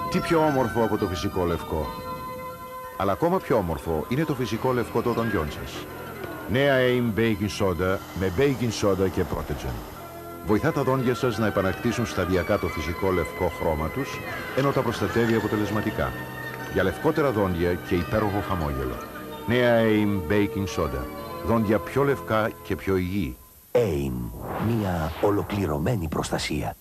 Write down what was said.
Τι πιο όμορφο από το φυσικό λευκό. Αλλά ακόμα πιο όμορφο είναι το φυσικό λευκό των δοντιών σας. Νέα AIM Baking Soda με Baking Soda και Protection. Βοηθά τα δόντια σας να επανακτήσουν σταδιακά το φυσικό λευκό χρώμα τους, ενώ τα προστατεύει αποτελεσματικά. Για λευκότερα δόντια και υπέροχο χαμόγελο. Νέα AIM Baking Soda. Δόντια πιο λευκά και πιο υγιή. AIM. Μια ολοκληρωμένη προστασία.